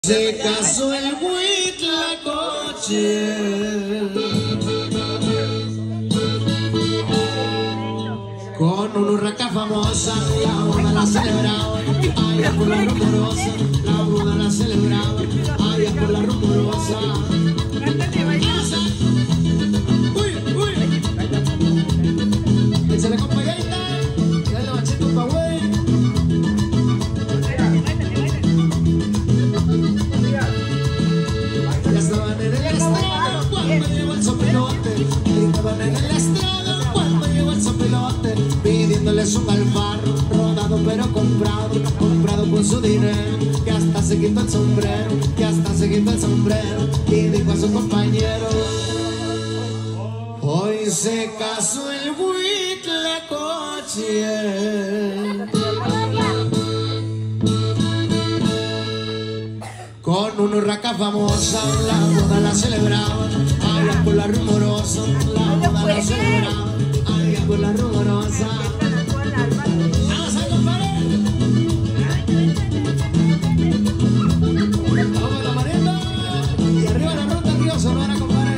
Se casó el Huitlacoche con una urraca famosa, la boda la celebraba, allá por la rumorosa, la boda la celebraba, allá por la rumorosa. Uy, uy, échale compañerita, dale machito pa' güey. Ya estaban en el estrado cuando llegó el sopilote, estaban en el estrado cuando llegó el sopilote, pidiéndoles un alfarro, rodado pero comprado, comprado con su dinero, que hasta se quitó el sombrero, que hasta se quitó el sombrero, y dijo a su compañero: hoy se casó el Huitlacoche con una urraca famosa, la boda la celebraba, allá por la rumorosa, la boda la celebraba, allá por la rumorosa. ¡Vamos a compadre! ¡Vamos la maneta! Y arriba la ruta, Río Sonora, compadre.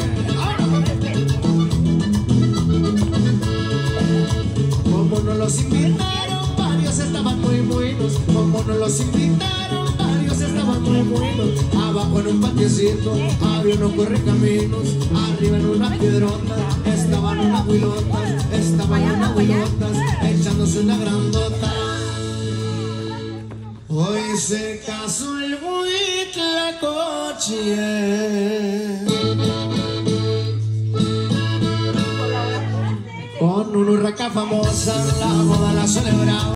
Como nos los invitaron, varios estaban muy buenos. Como nos los invitaron, varios estaban muy buenos. Abajo en un patiecito había unos correcaminos, arriba en una piedrota estaban unas huilotas, echándose una grandota. Hoy se casó el Huitlacoche con una urraca famosa, la boda la celebraba.